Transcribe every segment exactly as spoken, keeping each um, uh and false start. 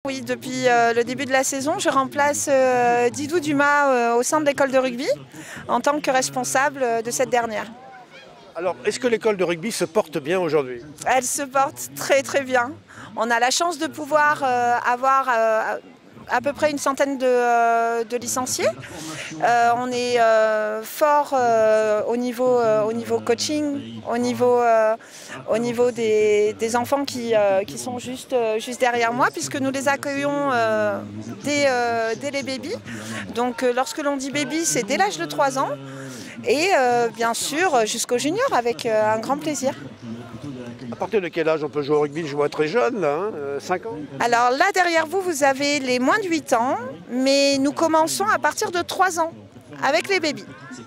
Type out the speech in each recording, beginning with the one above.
Oui, depuis euh, le début de la saison, je remplace euh, Didou Dumas euh, au sein de l'école de rugby en tant que responsable euh, de cette dernière. Alors, est-ce que l'école de rugby se porte bien aujourd'hui? Elle se porte très très bien. On a la chance de pouvoir euh, avoir euh, à peu près une centaine de, euh, de licenciés. Euh, on est euh, fort euh, au, niveau, euh, au niveau coaching, au niveau, euh, au niveau des, des enfants qui, euh, qui sont juste, euh, juste derrière moi, puisque nous les accueillons euh, dès, euh, dès les bébés. Donc euh, lorsque l'on dit baby, c'est dès l'âge de trois ans. Et euh, bien sûr jusqu'au junior avec euh, un grand plaisir. À partir de quel âge on peut jouer au rugby? Je vois très jeune, là, hein, euh, cinq ans. Alors là derrière vous, vous avez les moins de huit ans, mais nous commençons à partir de trois ans avec les bébés.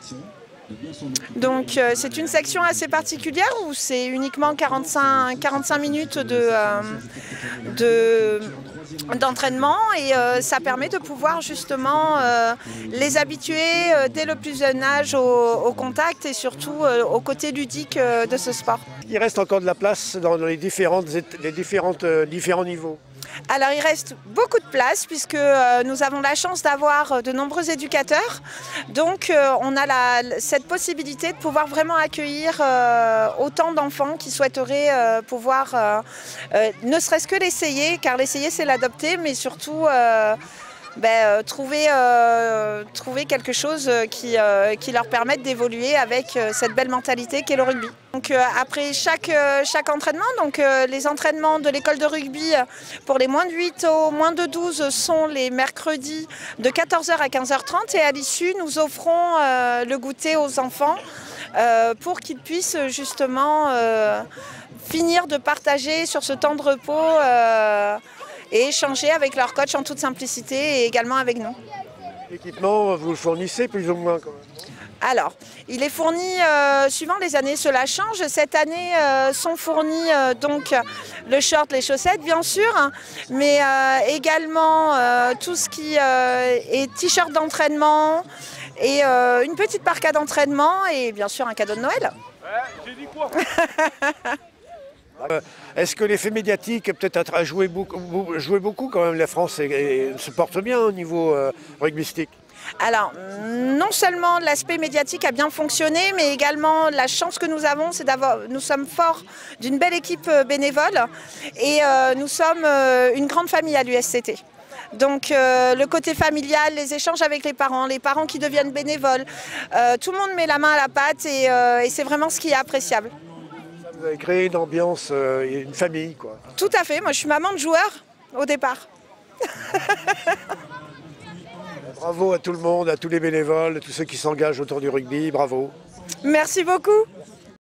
Donc euh, c'est une section assez particulière où c'est uniquement quarante-cinq, quarante-cinq minutes de, euh, de d'entraînement et euh, ça permet de pouvoir justement euh, les habituer euh, dès le plus jeune âge au, au contact et surtout euh, au côté ludique euh, de ce sport. Il reste encore de la place dans les, différentes, les différentes, euh, différents niveaux. Alors il reste beaucoup de place puisque euh, nous avons la chance d'avoir de nombreux éducateurs. Donc euh, on a la, cette possibilité de pouvoir vraiment accueillir euh, autant d'enfants qui souhaiteraient euh, pouvoir euh, euh, ne serait-ce que l'essayer, car l'essayer c'est l'adopter, mais surtout euh, Ben, euh, trouver, euh, trouver quelque chose qui, euh, qui leur permette d'évoluer avec euh, cette belle mentalité qu'est le rugby. Donc, euh, après chaque, euh, chaque entraînement, donc, euh, les entraînements de l'école de rugby pour les moins de huit au moins de douze sont les mercredis de quatorze heures à quinze heures trente et à l'issue nous offrons euh, le goûter aux enfants euh, pour qu'ils puissent justement euh, finir de partager sur ce temps de repos euh, et échanger avec leur coach en toute simplicité et également avec nous. L'équipement, vous le fournissez plus ou moins quand même? Alors, il est fourni euh, suivant les années, cela change. Cette année euh, sont fournis euh, donc le short, les chaussettes bien sûr, hein, mais euh, également euh, tout ce qui euh, est t-shirt d'entraînement et euh, une petite parka d'entraînement et bien sûr un cadeau de Noël. Ouais, j'ai dit quoi? Euh, Est-ce que l'effet médiatique peut-être a joué beaucoup, joué beaucoup quand même? La France et, et, se porte bien au niveau euh, rugbystique. Alors, non seulement l'aspect médiatique a bien fonctionné, mais également la chance que nous avons, c'est d'avoir, nous sommes forts d'une belle équipe bénévole et euh, nous sommes euh, une grande famille à l'U S C T. Donc euh, le côté familial, les échanges avec les parents, les parents qui deviennent bénévoles, euh, tout le monde met la main à la pâte et, euh, et c'est vraiment ce qui est appréciable. Vous avez créé une ambiance, euh, une famille, quoi. Tout à fait, moi je suis maman de joueur au départ. Bravo à tout le monde, à tous les bénévoles, à tous ceux qui s'engagent autour du rugby, bravo. Merci beaucoup.